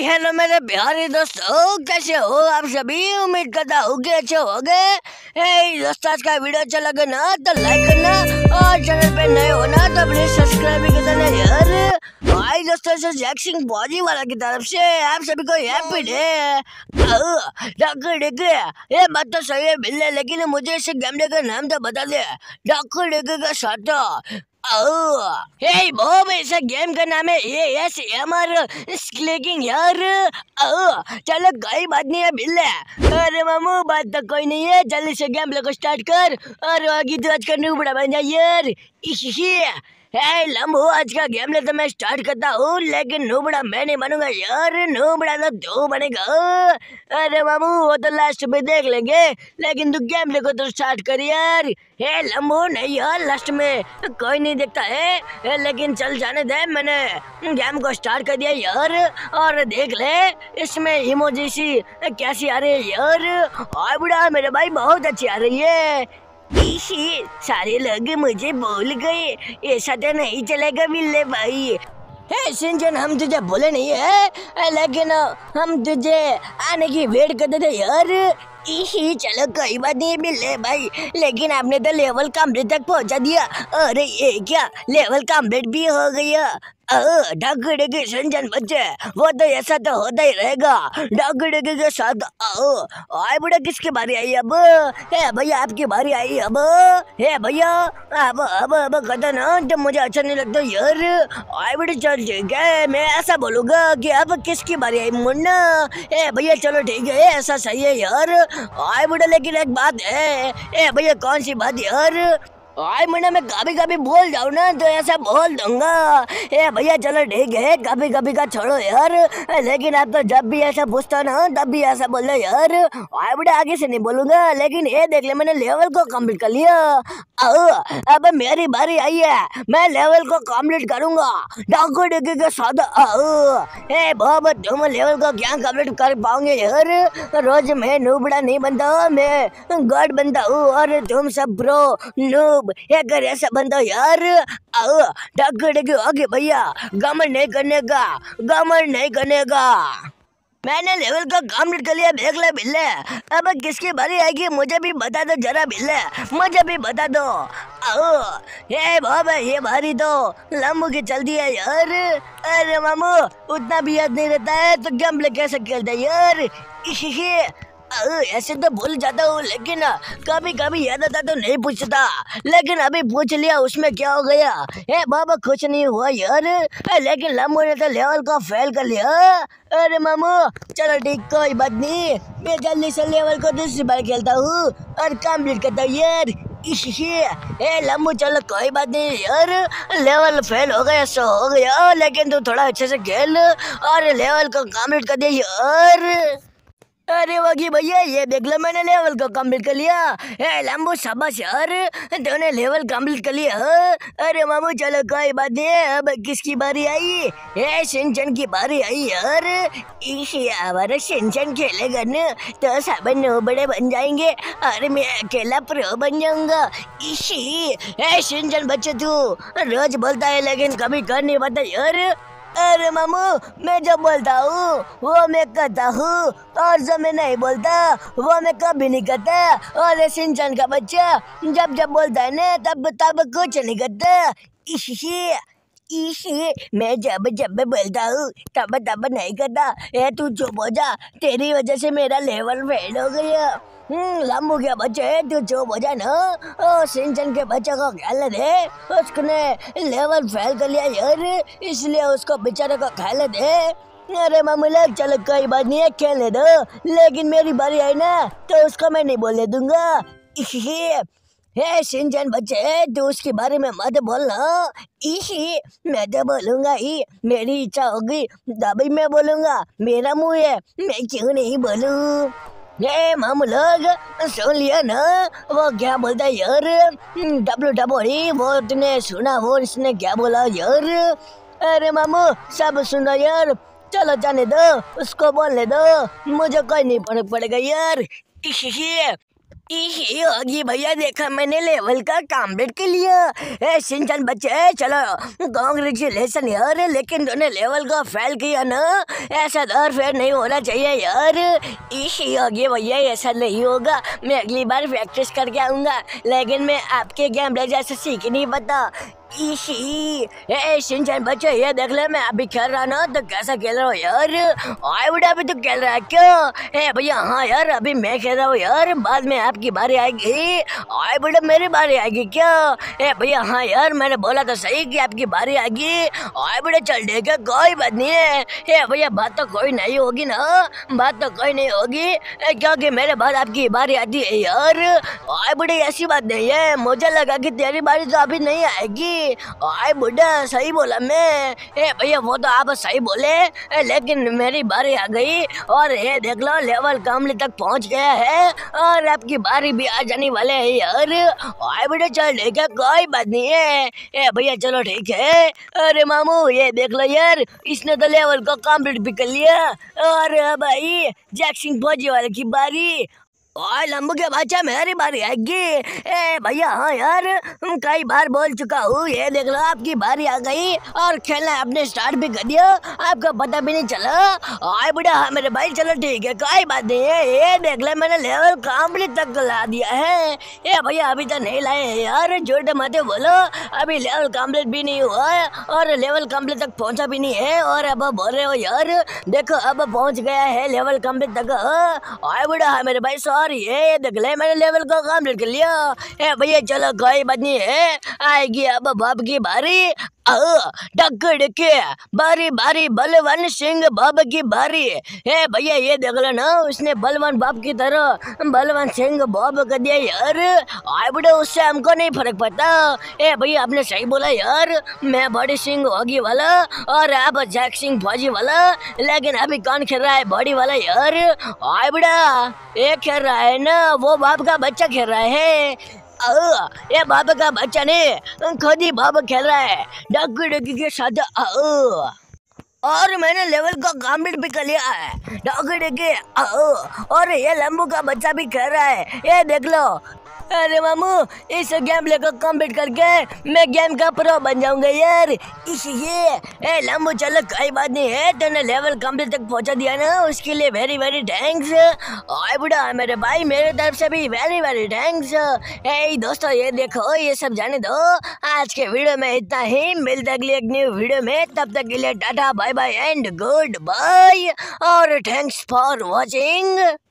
Hello मेरे प्यारे दोस्तों, कैसे हो आप सभी। उम्मीद करता हूँ कि अच्छे हो गए। दोस्तों, आज का वीडियो अच्छा लगे ना तो लाइक करना और चैनल पे नए हो ना तो प्लीज सब्सक्राइब भी कर देना यार। भाई दोस्तों, से जैक्सिंग बॉजी वाला की तरफ से आप सभी को हैप्पी डे। ये बात तो सही है बिल्ले, लेकिन मुझे इस गेम का नाम तो बता दे। डॉक्टर डेके का साथ हे बॉब, ऐसा गेम का नाम है ASMR स्क्लेकिंग यार। चलो कोई बात नहीं है बिल्ले। अरे मामू, बात तो कोई नहीं है, जल्दी से गेम प्ले को स्टार्ट कर और आगे तो आज का न्यू बड़ा बन जाए यार। हे लम्बू, आज का गेम तो मैं स्टार्ट करता हूँ, लेकिन नूबड़ा मैं नहीं बनूंगा यार, नूबड़ा तो तू बनेगा। अरे मामू, वो तो लास्ट में देख लेंगे, लेकिन तू गेम को तो स्टार्ट कर यार। हे लम्बू, नहीं यार, लास्ट में कोई नहीं देखता है, लेकिन चल जाने दे, मैंने गेम को स्टार्ट कर दिया यार। और देख ले इसमें इमोजी सी कैसी आ रही है यार। और बुढ़ा मेरे भाई बहुत अच्छी आ रही है। सारे लोग मुझे भूल गए, ऐसा तो नहीं चलेगा बिल्ले भाई। हे सिंचन, हम तुझे बोले नहीं है, लेकिन हम तुझे आने की वेट करते थे यार। चलो कोई बात नहीं बिल्ले भाई, लेकिन आपने तो लेवल कंप्लीट तक पहुंचा दिया। अरे ये क्या, लेवल कंप्लीट भी हो गया। डाकड़े के संजन बच्चे, वो तो ऐसा तो होता ही रहेगा डाकड़े के साथ। आए बुढ़ा, किसकी बारी आई अब? हे भैया, आपकी बारी आई अब। हे भैया, अब कहता ना तो मुझे अच्छा नहीं लगता यार। आए बुढ़े, चल ठीक है, मैं ऐसा बोलूंगा कि अब किसकी बारी आई मुन्ना। हे भैया चलो ठीक है, ऐसा सही है यार। आए बुढ़ा, लेकिन एक बात है। ए भैया, कौन सी बात यार? आए मुन्ना, मैं कभी कभी बोल जाऊँ ना तो ऐसा बोल दूंगा। ए भैया चलो ठीक है, कभी कभी का छोड़ो यार, लेकिन आप तो जब भी ऐसा पूछता ना तब भी ऐसा बोल रहे यार। आए बुढ़ा, आगे से नहीं बोलूंगा, लेकिन ये देख ले, मैंने लेवल को कंप्लीट कर लिया। अब मेरी बारी आई है, मैं लेवल को कंप्लीट करूंगा डाकू डेके के साथ। ए बाबा, तुम लेवल को क्या कंप्लीट कर पाओगे यार? रोज मैं नूबड़ा नहीं बनता, मैं गॉड बनता हूँ, और तुम सब प्रो नूब कर ऐसा बनता यार। डाकू आगे भैया, गमन नहीं करने का, गमन नहीं करने का। मैंने लेवल का कंप्लीट कर लिया, देख ले बिल्ले। अब किसकी बारी आएगी मुझे भी बता दो जरा बिल्ले, मुझे भी बता दो। ये बाबा, ये बारी तो लम्बू की चलती है यार। अरे मामू, उतना भी याद नहीं रहता है तो गेम प्ले कैसे खेलते है यार। ऐसे तो भूल जाता हूँ, लेकिन कभी कभी याद आता तो नहीं पूछता, लेकिन अभी पूछ लिया, उसमें क्या हो गया? ए बाबा, कुछ नहीं हुआ यार, लेकिन लम्बू ने तो लेवल को फेल कर लिया। अरे मामू, चलो ठीक, कोई बात नहीं, मैं जल्दी से लेवल को दूसरी बार खेलता हूँ और कंप्लीट करता हूँ यार। ए लम्बू, चलो कोई बात नहीं यार, लेवल फेल हो गया सो हो गया, लेकिन तू थोड़ा अच्छे से खेल और लेवल को कंप्लीट कर दे यार। अरे वगी भैया, ये देख लो, मैंने लेवल को कंप्लीट कर लिया। ए लंबू, शाबाश यार, तूने लेवल कंप्लीट कर लिया। अरे मामू, चलो कोई बात नहीं, अब किसकी बारी आई? ए शिनचैन की बारी आई यार। हमारा शिनचैन खेलेगा न तो सब बड़े बन जाएंगे और मैं अकेला प्रो बन जाऊंगा। ए शिनचैन बच्चे, तू रोज बोलता है लेकिन कभी कर नहीं पाता यार। अरे मामू, मैं जब बोलता हूँ वो मैं करता हूँ, और जो मैं नहीं बोलता वो मैं कभी नहीं करता। और शिनचैन का बच्चा जब जब बोलता है ना तब तब कुछ नहीं करता। मैं जब जब बोलता हूँ तब तब नहीं करता। ए तू चुप हो जा, तेरी वजह से मेरा लेवल फेल हो गया। लम्बू के बच्चे, तू चुप हो जा ना। शिनचैन के बच्चे को ख्याल दे, उसने लेवल फेल कर लिया यार, इसलिए उसको बेचारे को ख्याल दे। अरे मामू लोग, चलो कोई बात नहीं है, खेलने दो, लेकिन मेरी बारी आई ना तो उसको मैं नहीं बोलने दूंगा। हे शिनचैन बच्चे, तू उसके बारे में मत बोलना। मैं तो बोलूंगा ही, मेरी इच्छा होगी तभी मैं बोलूंगा, मेरा मुंह है, मैं क्यों नहीं बोलूं। ये मामू लोग, सुन लिया ना वो क्या बोलता है यार? डब्ल्यू वो तुमने सुना, वो इसने क्या बोला यार? अरे मामू, सब सुना यार, चलो जाने दो, उसको बोलने दो, मुझे कोई नहीं फर्क पड़ेगा यार। इही होगी भैया, देखा मैंने लेवल का कंप्लीट कर लिया। ए शिनचैन बच्चे चलो कांग्रेचुलेशन यार, लेकिन तूने लेवल को फेल किया ना, ऐसा दौर फेल नहीं होना चाहिए यार। इही होगी भैया, ऐसा नहीं होगा, मैं अगली बार प्रैक्टिस करके आऊंगा, लेकिन मैं आपके गेम प्ले जैसे सीख नहीं पाता। इशी ए शिनचैन बच्चे ये देख ले, मैं अभी खेल रहा ना तो कैसा खेल रहा हूँ यार। आए बुढ़ा अभी तो खेल रहा है क्यों? ए भैया हाँ यार, अभी मैं खेल रहा हूँ यार, बाद में आपकी बारी आएगी। आए बुढ़ा मेरी बारी आएगी क्या? ए भैया हाँ यार, मैंने बोला तो सही कि आपकी बारी आएगी। आए बुढ़ा चल ठीक है, कोई बात नहीं है। ए भैया बात तो कोई नहीं होगी ना, बात तो कोई नहीं होगी, क्योंकि मेरे बाद आपकी बारी आती है यार। आए बुढ़े ऐसी बात नहीं है, मुझे लगा कि तेरी बारी तो अभी नहीं आएगी। आए बुढ़ा सही बोला मैं। ए भैया वो तो आप सही बोले, लेकिन मेरी बारी आ गई और ये देख लो लेवल कमली तक पहुंच गया है और आपकी बारी भी आ जाने वाले है यार। आए बुढ़ा चल ठीक है, कोई बात नहीं है। ए भैया चलो ठीक है। अरे मामू ये देख लो यार, इसने तो लेवल को कंप्लीट भी कर लिया। और भाई जैक सिंह फौजी वाले की बारी। ओए लंबू के बच्चा मेरी बारी आएगी। ए भैया हाँ यार, कई बार बोल चुका हूँ, ये देख लो आपकी बारी आ गई और खेलना आपने स्टार्ट भी कर दिया, आपको पता भी नहीं चला। आए बुढ़ा हाँ मेरे भाई चलो ठीक है, कोई बात नहीं है। ये देख ले मैंने लेवल कंप्लीट तक ला दिया है। ये भैया अभी तो नहीं लाए हैं यार, झूठ मत बोलो, अभी लेवल कंप्लीट भी नहीं हुआ है और लेवल कंप्लीट तक पहुंचा भी नहीं है, और अब बोल रहे हो यार देखो अब पहुंच गया है लेवल कंप्लीट तक। आए बुढ़ा हाँ मेरे भाई सॉरी, ये देख ले मैंने लेवल को कंप्लीट कर लिया। ए भैया चलो कोई बात नहीं है, आएगी अब बाप की बारी। डक्कड़ के बारी बारी बलवान सिंह बाप की बारी। ए भैया ये देख लो ना, उसने बलवान बाप की तरह बलवान सिंह बाप कर दिया यार। आए बुढ़े उससे हमको नहीं फर्क पड़ता। ए भैया आपने सही बोला यार, मैं बॉडी सिंह होगी वाला और आप जैक सिंह फौजी वाला, लेकिन अभी कौन खेल रहा है बॉडी वाला यार? आए बुढ़ा ये खेल रहा है ना, वो बाप का बच्चा खेल रहा है। ये बाप का बच्चा नहीं, खुद ही बाप खेल रहा है डग्गी डग्गी के साथ। और मैंने लेवल को कंप्लीट भी कर लिया है डग्गी डग्गी। और ये लंबू का बच्चा भी खेल रहा है, ये देख लो। अरे मामू इस गेम प्ले को कंप्लीट करके मैं गेम का प्रो बन जाऊंगा यार। इसलिए ए लंबू चलो कोई बात नहीं है, तूने लेवल कंप्लीट तक पहुंचा दिया ना, उसके लिए वेरी वेरी थैंक्स। आए बुढ़ा मेरे भाई मेरे तरफ से भी वेरी वेरी थैंक्स। ए दोस्तों ये देखो ये सब जाने दो, आज के वीडियो में इतना ही, मिलते अगली एक न्यू वीडियो में, तब तक के लिए टाटा bye bye and goodbye और थैंक्स फॉर वॉचिंग।